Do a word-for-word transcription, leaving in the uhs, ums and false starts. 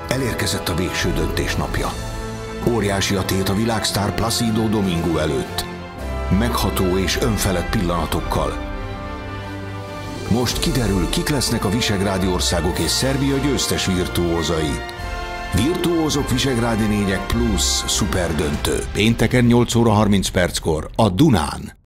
Elérkezett a végső döntés napja. Óriási a tét a világsztár Placido Domingo előtt. Megható és önfelett pillanatokkal. Most kiderül, kik lesznek a visegrádi országok és Szerbia győztes virtuózai. Virtuózok Visegrádi négyek plusz szuperdöntő. Pénteken nyolc óra harminc perckor a Dunán.